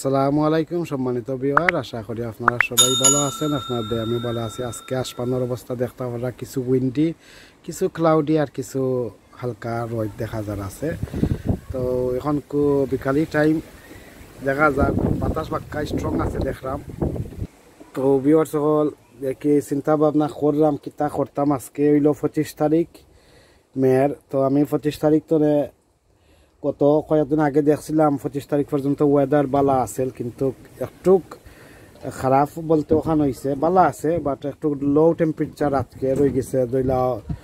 আসসালামু আলাইকুম সম্মানিত ভিউয়ার, আশা করি আপনারা সবাই ভালো আছেন। আপনাদের আমি ভালো আছি। আজকে আসমানের অবস্থা দেখতে পারা কিছু উইন্ডি, কিছু ক্লাউডি আর কিছু হালকা রোদ দেখা যার আছে। তো এখন বিকালি টাইম দেখা যাক, বাতাস বাক্কা স্ট্রং আছে দেখলাম। তো ভিউয়ার সকল দেখি চিন্তা ভাবনা করলাম কিতা করতাম। আজকে হইল 25 তারিখ মেয়ের। তো আমি 25 তারিখ তোরে গত কয়েকদিন আগে দেখছিলাম 25 তারিখ পর্যন্ত ওয়েদার বালা আছে, কিন্তু একটু খারাপ বলতে ওখানে হয়েছে বালা আছে, বাট একটু লো টেম্পারেচার আজকে রয়ে গেছে দইলা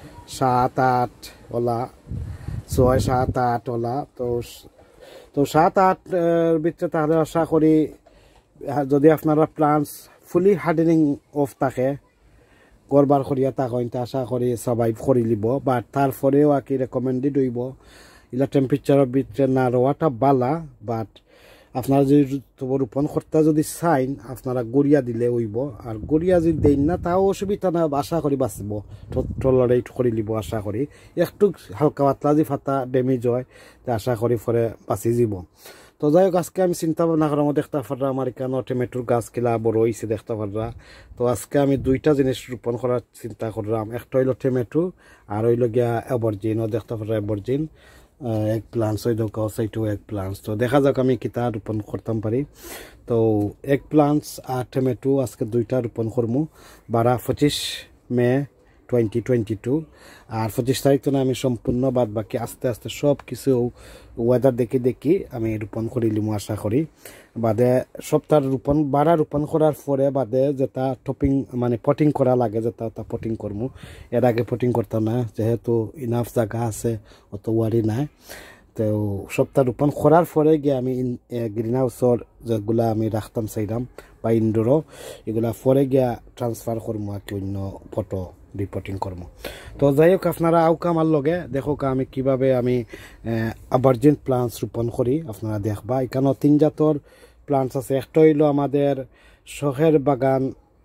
7-8 ওলা 6-7-8 ওলা। তো 7-8 ভিতরে তাহলে আশা করি যদি আপনারা প্লান্টস ফুলি হার্ডেনিং অফ থাকে গড়বার করিয়া থাকেন তা আশা করি সার্ভাইভ করে লিব। বাট তারপরেও আর কি রেকমেন্ডেড হইব ইলা টেম্পারেচারের ভিতরে না রোয়াটা বালা। বাট আপনারা যদি রোপণ করতে যদি চাইন আপনারা গড়িয়া দিলে হইব, আর গড়িয়া যদি দেন না তাও অসুবিধা না, আশা করি বাঁচব। টলারেট করে লিব আশা করি। একটু হালকা পাতলা যদি ফাটা ড্যামেজ হয় তা আশা করি পরে বাঁচি যাব। তো যাই হোক, আজকে আমি চিন্তা ভাবনা করার মধ্যে দেখতে পারা আমার এখানে টমেটোর গাছ কিলা বড় হয়েছে দেখতে পারা। তো আজকে আমি দুইটা জিনিস রোপণ করার চিন্তা করলাম। একটা হইল টমেটো আর হইল গিয়া এভারজিন, ও দেখতে পারা এভারজিন এক প্লান্টস ওই দোকাও সাইটও এক প্লান্টস। তো দেখা যাক আমি কিতা রোপণ করতাম পারি। তো এক প্লান্টস আর টমেটো আজকে দুইটা রোপণ করবো 25 মে 2022। আর 25 তারিখ তো আমি সম্পূর্ণ বাদ বাকি আস্তে আস্তে সব কিছু ওয়েদার দেখি আমি রোপণ করিলিম আশা করি। বাদে সপ্তাহ রোপণ করার পরে বাদে যেটা টপিং মানে পটিং করা লাগে যেটা পটিং করবো। এর আগে পটিং করতাম না, যেহেতু ইনাফ জায়গা আছে অত ওয়ারি নাই। তো সপ্তাহ রোপণ করার পরে গিয়ে আমি গ্রিন হাউসর যেগুলা আমি রাখতাম চাইলাম বা ইনডোরও এগুলা পরে গিয়া ট্রান্সফার করবো আর কি অন্য ফটো রিপোর্টিং করবো। তো যাই হোক, আপনারা আউকা আমার লগে দেখো আমি কিভাবে আমি এভারজিন প্লান্টস রোপণ করি আপনারা দেখবা। এখানেও 3 জাতর প্লান্টস আছে। একটা হইল আমাদের শখের বাগান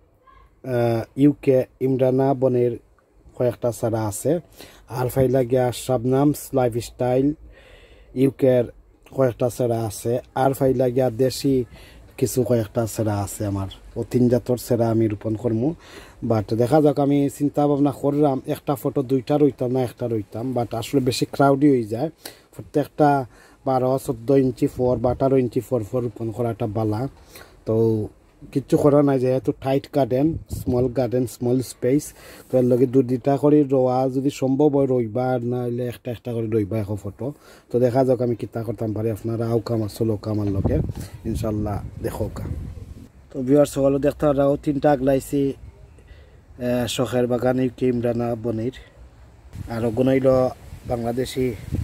ইউকে ইমরানা বনের কয়েকটা চারা আছে, আর ফাইলা গিয়া শাবনামস লাইফস্টাইল ইউকের কয়েকটা চারা আছে, আর ফাইলা গিয়া দেশি কিছু কয়েকটা সেরা আছে। আমার ও 3 জাতর সেরা আমি রোপণ করবো। বাট দেখা যাক, আমি চিন্তা ভাবনা করলাম একটা ফটো দুইটা রইতাম না একটা রইতাম, বাট আসলে বেশি ক্রাউডি হয়ে যায়। প্রত্যেকটা 12-14 ইঞ্চি ফর বা 18 ইঞ্চি ফর রোপণ করাটা বালা। তো কিচ্ছু করা নাই, যেহেতু টাইট গার্ডেন স্মল স্পেস। তো এর লগে দুটা করে রোয়া যদি সম্ভব হয় রইবা, আর না হইলে একটা করে রইবা এখন ফটো। তো দেখা যাক আমি কিতা করতাম পারি। আপনারা আউকা আমার চলোকা আমার লগে ইনশাল্লাহ দেখোকা। তো ভিউয়ার্স সকল দেখতে পারাও 3টা আগলাইছি শখের বাগান ইউকে ইমরানা বনির, আর গুনাইল বাংলাদেশি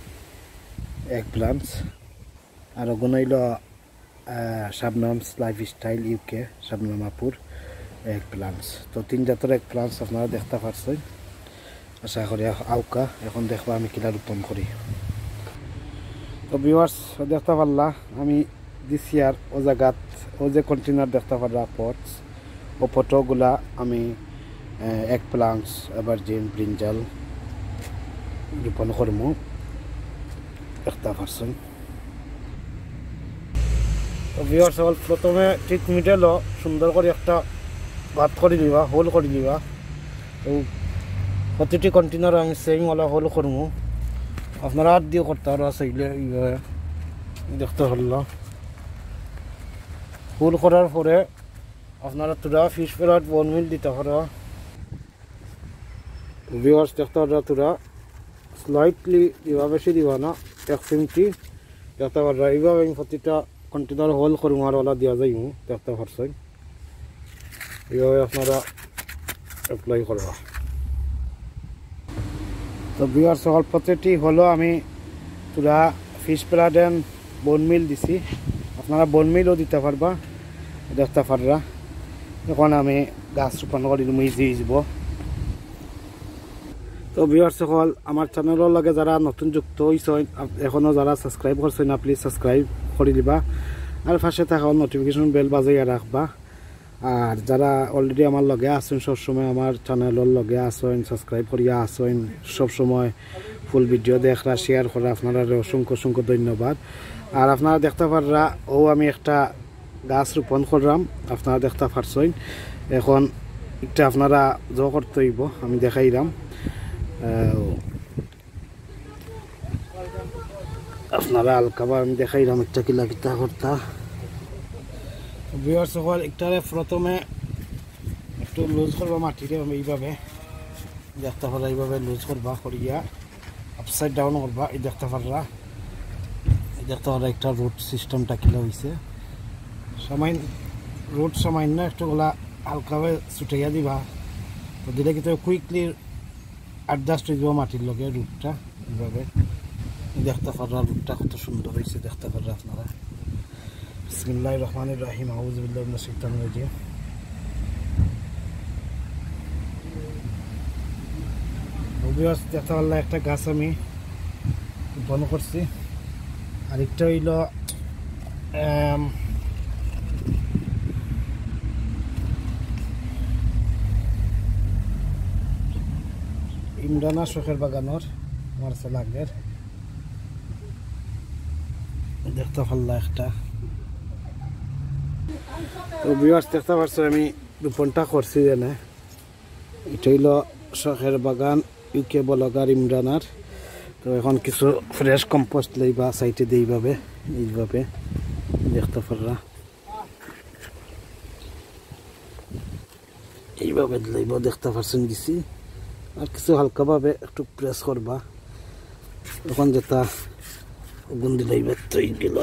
এক প্লান্টস, আর গুনাইল শাবনামস লাইফস্টাইল ইউকে শাবনামাপুর এক প্লান্টস। তো 3 জাতের এক প্লান্টস আপনারা দেখতে পাচ্ছেন। আশা করি আউকা এখন দেখবা আমি কিলা রোপণ করি। তো ভিউয়ার্স দেখতে পারলা আমি দিছি আর ও জায়গাত ও যে কন্টেনার দেখতে পারলা পটস ও ফটোগুলা আমি এক প্লান্টস এভারজিন ব্রিঞ্জাল রোপণ করবো দেখতে পারছেন। তো ভিউয়ার্স সকল প্রথমে ঠিক মিডেলও সুন্দর করে একটা ভাত করে দিবা, হোল করে দিবা। তো প্রতিটি কন্টেনার আমি সেইমওয়ালা হোল করবো। আপনারা হাত দিয়ে করতে পারো চাইলে এইভাবে দেখতে পারলো। হোল করার পরে আপনারা তোরা ফিশ ফেলার বনমিল দিতে পারো। ভিউয়ার্স দেখতে পারো তোরা স্লাইটলি দিবা, বেশি দিবা না, 1 সেন্টি দেখতে পারো। এইভাবে আমি প্রতিটা কন্টেনার হোল করবো আর ওলা দেওয়া যাইব দেখতে পারছেন। এইভাবে আপনারা অ্যাপ্লাই করবা। তো ভিউয়ার্স সকল প্রতিটি হলো আমি পুরা ফিশ প্লাডেন বনমিল দিছি, আপনারা বনমিলও দিতে পারবা দেখতে পাররা। এখন আমি গাছ রোপণ করি ইজি যাব। তো ভিউয়ার্স সকল আমার চ্যানেলের লগে যারা নতুন যুক্ত হয়েছেন এখনও যারা সাবস্ক্রাইব করছেন না প্লিজ সাবস্ক্রাইব করে দিবা, আর পাশে থাকা নোটিফিকেশন বেল বাজাইয়া রাখবা। আর যারা অলরেডি আমার লগে আছেন সবসময় আমার চ্যানেলের লগে আসেন সাবস্ক্রাইব করিয়া আসেন সবসময় ফুল ভিডিও দেখরা শেয়ার করা আপনারা অসংখ্য ধন্যবাদ। আর আপনারা দেখতে পাররা ও আমি একটা গাছ রোপণ করলাম আপনারা দেখতে পারছেন এখন একটা আপনারা জ করতে হইব আমি দেখাইলাম আপনারা হালকাভাবে আমি দেখাইলাম একটা কিলা কিতা করতা ভিউয়ার্স সকল একটারে প্রথমে একটু লুজ করবা মাটিরে এইভাবে দেখতে পারা এইভাবে লুজ করবা করিয়া আপসাইড ডাউন করবা এই দেখতে পারা একটা রুট সিস্টেমটা কিলা হয়েছে সামান্য রুট সামান্য একটুগুলা হালকাভাবে ছুটাইয়া দিবা তো দিলে কিন্তু কুইকলি অ্যাডজাস্ট হয়ে যাব মাটির লগে রুটটা এইভাবে দেখতে পারা রুটটা কত সুন্দর হয়েছে দেখতে পারা আপনারা বিসমিল্লাহির রহমানির রহিম আউযু বিল্লাহি মিনাশ শাইতানির রাজিম ভিউয়ার্স দেখতে পারলা একটা গাছ আমি রোপণ করছি আরেকটা হইল ইমরানা শখের বাগানোর আমার লাগের দেখতে পারলা একটা তো ভিউয়ার্স দেখতে পারছো আমি রোপণটা করছি জানে এটা হইল শখের বাগান ইউকে ব্লগার ইমরানার তো এখন কিছু ফ্রেশ কম্পোস্ট লইবা সাইটে এইভাবে দেখতে পাররা এইভাবে লইব দেখতে পারছেন দিছি আর কিছু হালকাভাবে একটু প্রেস করবা এখন যেটা গুণ দিলাইবে তৈ গেল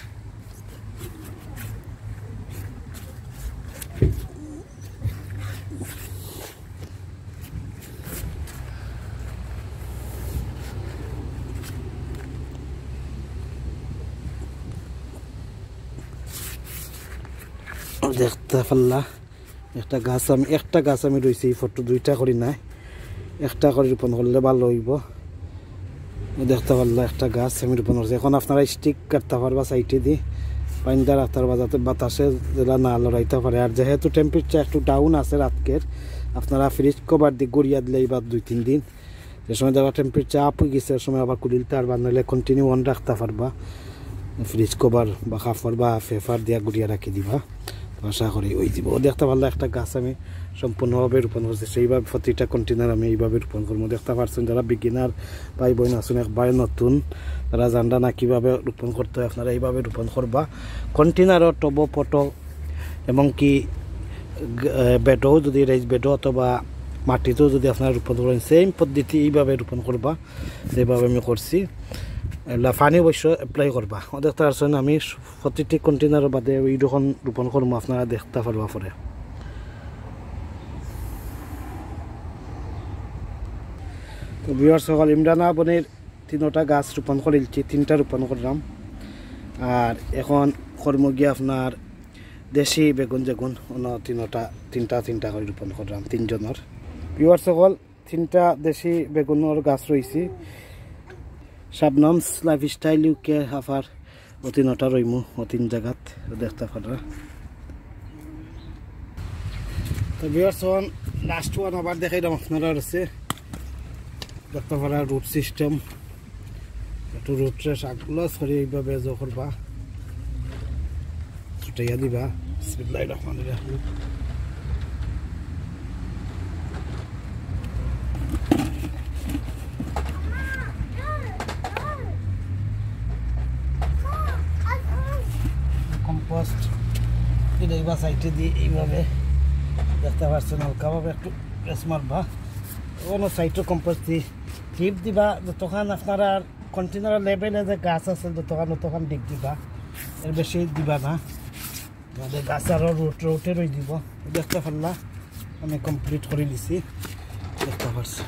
দেখতে পারলা একটা গাছ আমি রয়েছি ফটো দুইটা করি নাই একটা করে রোপণ করলে ভালো হইব দেখতে পারলা একটা গাছ আমি রোপণ করছি এখন আপনারা স্টিক কাটতে পারবা সাইডে দিয়ে পাইনটা রাখতে পারবা যাতে বাতাসে যেটা না লড়াইতে পারে আর যেহেতু টেম্পারেচার একটু ডাউন আছে রাতকের আপনারা ফ্রিজ কভার দিয়ে গড়িয়া দিলে এবার 2-3 দিন যে সময় দেখা টেম্পারেচার আপ হয়ে গেছে সময় আবার কুলিলতে পারবা নাহলে কন্টিনিউ অন রাখতে পারবা ফ্রিজ কভার বা কাপড় বা পেপার দিয়া গুড়িয়া রাখি দিবা আশা করি ওই দিব দেখতে পারলে একটা গাছ আমি সম্পূর্ণভাবে রোপণ করছি সেইভাবে প্রতিটা কন্টেনার আমি এইভাবে রোপণ করবো দেখতে পারছেন যারা বিগিনার ভাই বোন আছেন একবারে নতুন তারা জানরা না কীভাবে রোপণ করতে হয় আপনারা এইভাবে রোপণ করবা কন্টেনারও টব পটো এমনকি বেডও যদি রাইস বেডও অথবা মাটিতেও যদি আপনারা রোপণ করেন সেম পদ্ধতি এইভাবে রোপণ করবা যেভাবে আমি করছি পানি অবশ্য এপ্লাই করবা দেখতে পারছেন আমি প্রতিটি কন্টেনার বাদে এইরকম রোপণ করবো আপনারা দেখতে পারবা পরে তো ভিউয়ার্স সকল ইমরানা বোনের 3টা গাছ রোপণ করেছি 3টা রোপণ করলাম আর এখন কর্ম গিয়ে আপনার দেশি বেগুন যেগুন তিনটা করে রোপণ করলাম 3 জনের ভিউয়ার্স সকল 3টা দেশি বেগুনের গাছ রয়েছে শাবনামস লাইফস্টাইল ইউকে হাফার 3টা রইমু 3 জায়গাত দেখতে পারা তো ভিউয়ার্স লাস্ট ওয়ান আবার দেখাইলাম আপনারা আছে দেখতে পারা রুট সিস্টেম একটু রুটরে শাকগুলো সরি এইভাবে জ করবা ছুটাইয়া দিবা বিসমিল্লাহির রহমানির রহিম কম্পোস্ট এইবার সাইডে দিয়ে এইভাবে দেখতে পাচ্ছেন হালকাভাবে একটু প্রেস মারবা অন্য সাইডে কম্পোস্ট দিয়ে টিপ দিবা যতক্ষণ আপনারা কন্টেনার লেভেলে যে গাছ আছে ততক্ষণ ডিপ দিবা এর বেশি দিবা না আমাদের গাছ আরও রুটে রয়ে দিব দেখতে পারলা আমি কমপ্লিট করে দিছি দেখতে পারছি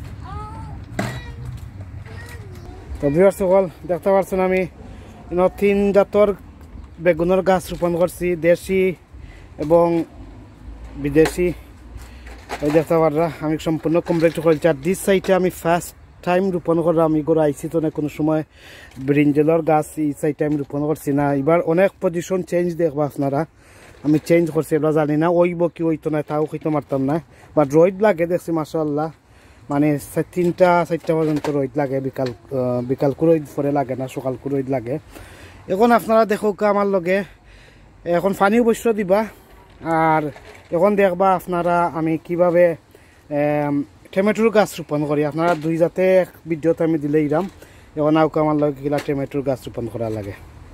তো ভিউয়ার্স সকল দেখতে পাচ্ছেন আমি 3 জাতর বেগুনের গাছ রোপণ করছি দেশি এবং বিদেশি এই দেখতে পাররা আমি সম্পূর্ণ কমপ্লিট করেছি আর দিস সাইডে আমি ফার্স্ট টাইম রোপণ করলাম আমি করে আইসি তো না কোনো সময় ব্রিঞ্জেলর গাছ এই সাইডে আমি রোপণ করছি না এবার অনেক পজিশন চেঞ্জ দেখবা আপনারা আমি চেঞ্জ করছি এবার জানি না ওইব কি ওইতো না তাও হইতে মারতাম না বাট রোদ লাগে দেখছি মাশাআল্লাহ মানে 3টা-4টা পর্যন্ত রোদ লাগে বিকাল রোদ পরে লাগে না সকাল রোদ লাগে এখন আপনারা দেখো আমার লগে এখন পানি অবশ্য দিবা আর এখন দেখবা আপনারা আমি কিভাবে টমেটোর গাছ রোপণ করি আপনারা দুই জাতে ভিডিওতে আমি দিলে ইরাম এখন আউকা আমার লগে কিলা টমেটোর গাছ রোপণ করা লাগে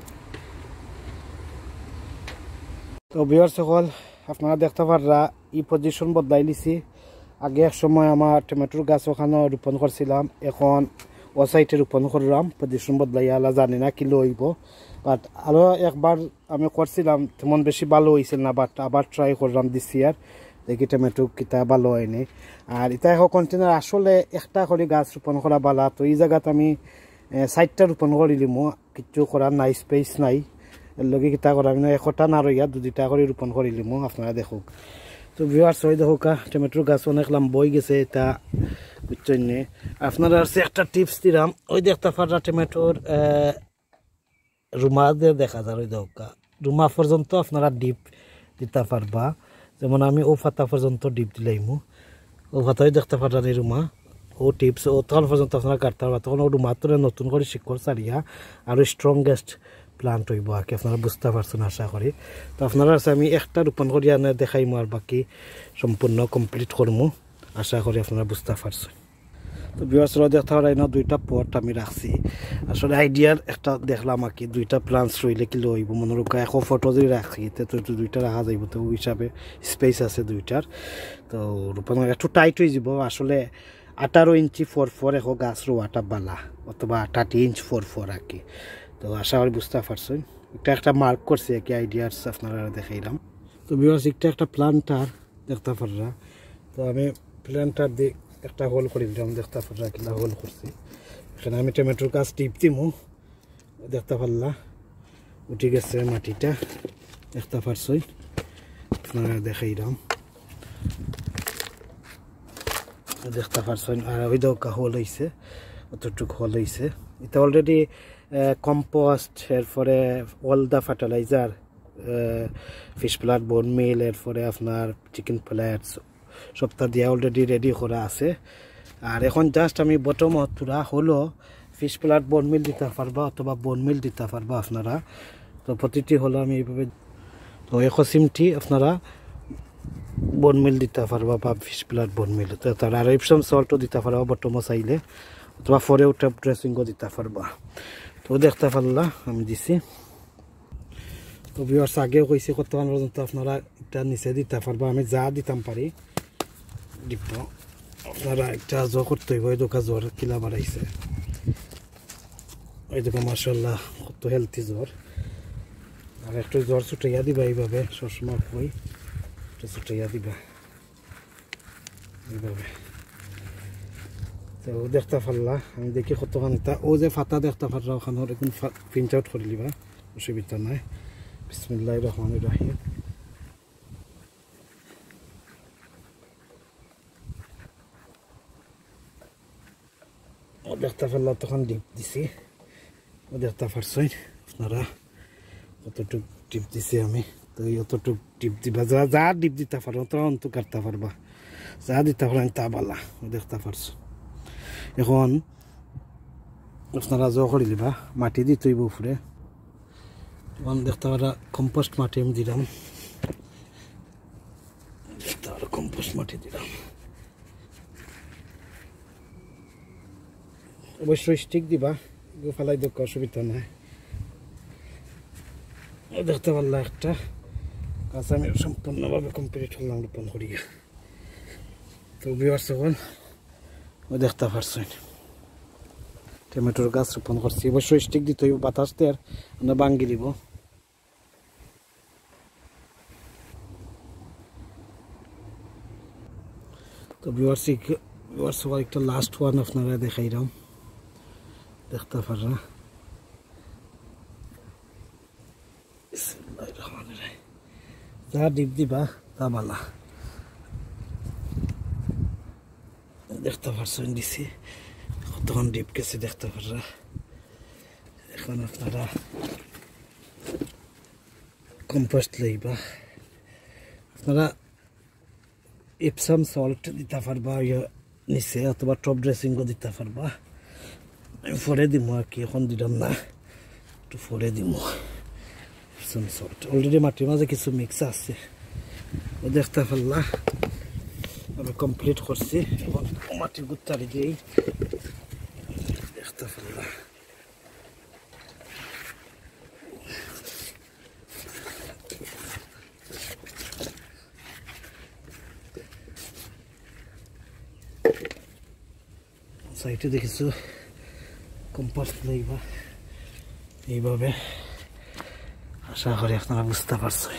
তো ভিউয়ার্স সকল আপনারা দেখতে পাররা এই পজিশন বদলাই লিছি আগে এক সময় আমার টমেটোর গাছ ওখানে রোপণ করছিলাম এখন ও সাইডে রোপণ করলাম পজিশন বদলাই আলা জানি না কি লইব বাট আরও একবার আমি করছিলাম তেমন বেশি ভালো হয়েছিল না বাট আবার ট্রাই করলাম দিস ইয়ার দেখি টমেটো কিতা ভালো হয়নি আর এটা এখন কন্টেনার আসলে একটা করে গাছ রোপণ করা বালা তো এই জায়গাত আমি 60টা রোপণ করিলিমো কিছু করার নাই স্পেস নাই এর লগে কিতা করা আমি একটা না রইয়া দুটা করে রোপণ করিলিমো আপনারা দেখুক তো ভিউয়ার্স হয়ে দেখুক টমেটোর গাছ অনেক বই গেছে এটা বুঝছেন নি আপনারা একটা টিপস দিলাম ওই দেখতে পারা টমেটোর রুমা দিয়ে দেখা যায় ওই দেখুক রুমা পর্যন্ত আপনারা ডিপ দিতে পারবা যেমন আমি ও ফাতা পর্যন্ত ডিপ দিলাইমু ও ফাতাই দেখতে পারা নি রুমা ও টিপস ও তখন পর্যন্ত আপনারা কাটতে পারবা তখন ও রুমা তোলে নতুন করে শিকড় ছাড়িয়া আরও স্ট্রংগেস্ট প্লান্ট হইব আর কি আপনারা বুঝতে পারছেন আশা করি তো আপনারা আমি একটা রোপণ করি আনে দেখাইমু আর বাকি সম্পূর্ণ কমপ্লিট করমু আশা করি আপনারা বুঝতে পারছেন তো ভিউয়ার্সরা দেখতে পারেন না দুইটা পট আমি রাখছি আসলে আইডিয়ার একটা দেখলাম আর কি দুইটা প্লান্টস রইলে কি লইব মনে রোকা এখন ফটো যদি রাখি তো দুইটা রাখা যাইব তো ওই হিসাবে স্পেস আছে দুইটার তো রোপণ একটু টাইট হয়ে যাব আসলে 18 ইঞ্চি 4 এখন গাছ রোয়াটা বালা অথবা 30 ইঞ্চ 4 আর কি তো আশা করি বুঝতে পারছেন একটা মার্ক করছে কি আইডিয়াস আপনারা দেখাইলাম তো ভিউয়ার্স একটা প্লান্টার দেখতে পাররা তো আমি প্লান্টার দিয়ে একটা হোল করে দিলাম দেখতে পাররা কিলা হোল করছি এখানে আমি টমেটোর গাছ টিপ দিমু দেখতে পারলা উঠে গেছে মাটিটা দেখতে পারছেন আপনারা দেখাইলাম দেখতে পারছেন আর ওই দৌকা হোল হয়েছে অতটুকু হোল হয়েছে এটা অলরেডি কম্পোস্ট এরপরে অল দ্য ফার্টিলাইজার ফিশ প্লাট বোন মিল এরপরে আপনার চিকেন প্লেটস সবটা দিয়ে অলরেডি রেডি করা আছে আর এখন জাস্ট আমি বটমত পুরা হলো ফিশ প্লাট বোন মিল দিতে পারবা অথবা বোন মিল দিতে পারবা আপনারা তো প্রতিটি হলো আমি এইভাবে তো 1 চিমটি আপনারা বোন মিল দিতে পারবা বা ফিশ প্লাট বোন মিল তো তারা আর ইপসম সল্টও দিতে পারবা বটমো চাইলে অথবা ফরেও টপ ড্রেসিংও দিতে পারবা তো দেখতে পারলা আমি দিছি তো ভিউয়ার্স আগেও কইছি কতক্ষণ পর্যন্ত আপনারা এটা নিচে দিতে পারবা আমি যা দিতাম পারি দিব আপনারা একটা জোর করতে হইব এই দোকান জোর কিলা বাড়াইছে ওই দোকান মাশাআল্লাহ কত হেলথি জোর আর একটু জ্বর ছুটাইয়া দিবা এইভাবে সবসময় কই একটু ছুটাইয়া দিবা এইভাবে তো দেখতে পারলা আমি দেখি কতক্ষণ এটা ও যে ফাতা দেখতে পারলা ওখানে এখন প্রিন্ট আউট করে লিবা অসুবিধা নাই বিসমিল্লাহির রহমানির রহিম ও দেখতে পারলা তখন ডিপ দিছি ও দেখতে পারছেন আপনারা কতটুক টিপ দিছি আমি তো অতটুক টিপ দিবা যা ডিপ দিতে পারো তখন তো কাটতে পারবা যা দিতে পারেন তা বালা দেখতে পারছো এখন আপনারা জো করে দিবা মাটি দিতে হইব উপরে এখন দেখতে পারা কম্পোস্ট মাটি আমি দিলাম দেখতে পারা কম্পোস্ট মাটি দিলাম অবশ্যই স্টিক দিবা ফেলাই দেখ অসুবিধা নাই দেখতে পারলা একটা কাজ আমি সম্পূর্ণভাবে কমপ্লিট হলাম রোপণ করি তো ভিউয়ার্স এখন দেখতে পারছেন টমেটোর গাছ রোপণ করছি অবশ্যই স্টিক দিতে হইব বাতাস দিয়ে আমরা ভাঙ্গি দিব তো ভিউয়ার্স সবার একটা লাস্ট ওয়ান আপনারা দেখাইলাম দেখতে পারা যা ডিপ দিবা তা বালা দেখতে পারছেন দিছি কতক্ষণ ডিপ গেছে দেখতে পারা এখন আপনারা কম্পোস্ট লইবা আপনারা ইপসাম সল্ট দিতে পারবা নিচে অথবা টপ ড্রেসিংও দিতে পারবা আমি ফরে দিব আর কি এখন দিলাম না একটু ফরে দিব এপসম সল্ট অলরেডি মাটির মাঝে কিছু মিক্স আছে ও দেখতে পারলা আমি কমপ্লিট করছি এখন মাটির গুত্তারি দিয়েই দেখতে পারলা সাইডে দেখিছো কম্পোস্ট লইবা এইভাবে আশা করি আপনারা বুঝতে পারছেন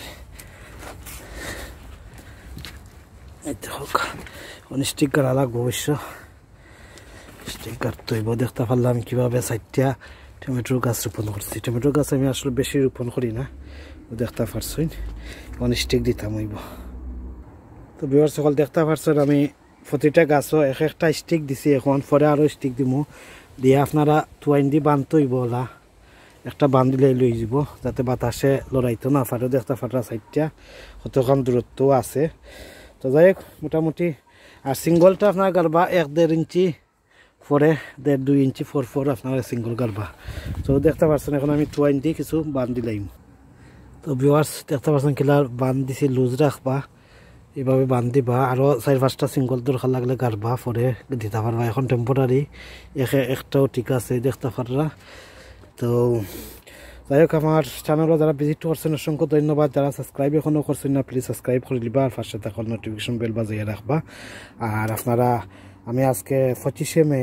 এই হোক স্টিক গাড়া লাগবো অবশ্য স্টিক গাড়তে হইব দেখতে পারলাম কীভাবে সাইডটা টমেটোর গাছ রোপণ করছি টমেটোর গাছ আমি আসলে বেশি রোপণ করি না দেখতে পারছেন স্টিক দিতাম হইব তো বিবার সকল দেখতে পারছেন আমি প্রতিটা গাছও এক একটা স্টিক দিছি এখন পরে আরও স্টিক দিব দিয়ে আপনারা টুয়াইন দিয়ে বান্ধতে হইব ওলা একটা বান্ধিলে লই যাব যাতে বাতাসে লড়াইতে না পারে দেখতে ফাটা সাইডটা কতক্ষণ দূরত্বও আছে তো যাই হোক মোটামুটি আর সিঙ্গলটা আপনার গারবা 1-1.5 ইঞ্চি পরে 1.5-2 ইঞ্চি ফোর আপনারা সিঙ্গল গারবা তো দেখতে পাচ্ছেন এখন আমি টুয়াইন দিয়ে কিছু বান্ধি লাইম তো ভিউয়ার্স দেখতে পাচ্ছেন কিলার বান্ধ দিছি লুজ রাখবা এইভাবে বান্ধিবা আরও 4-5টা সিঙ্গল দরকার লাগলে গারবা পরে দিতে পারবা এখন টেম্পোরারি একটাও ঠিক আছে দেখতে পাররা তো যাই হোক আমার চ্যানেলও যারা ভিজিট করছেন অসংখ্য ধন্যবাদ যারা সাবস্ক্রাইব এখনও করছেন না প্লিজ সাবস্ক্রাইব করে দিবা আর পাশে থাকা নোটিফিকেশন বেল বাজিয়ে রাখবা আর আপনারা আমি আজকে 25শে মে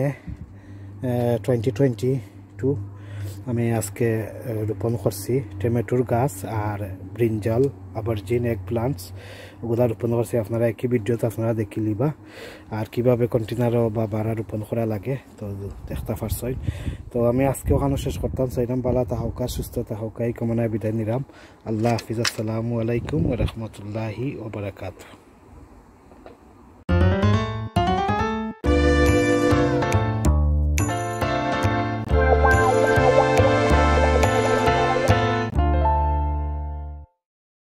2022 আমি আজকে রোপণ করছি টমেটোর গাছ আর ব্রিঞ্জাল আবারজিন এগ প্লান্টস ওগুলা রোপণ করছি আপনারা একই ভিডিওতে আপনারা দেখি লিবা আর কীভাবে কন্টেনারও বা বাড়া রোপণ করা লাগে তো দেখতে পারছই তো আমি আজকে ওখানে শেষ করতাম চাইলাম বালা তাহকা সুস্থ তাহকাই কামনায় বিদায় নিলাম আল্লাহ হাফিজ আসসালামু আলাইকুম ওয়া রাহমাতুল্লাহি ওয়া বারাকাতুহু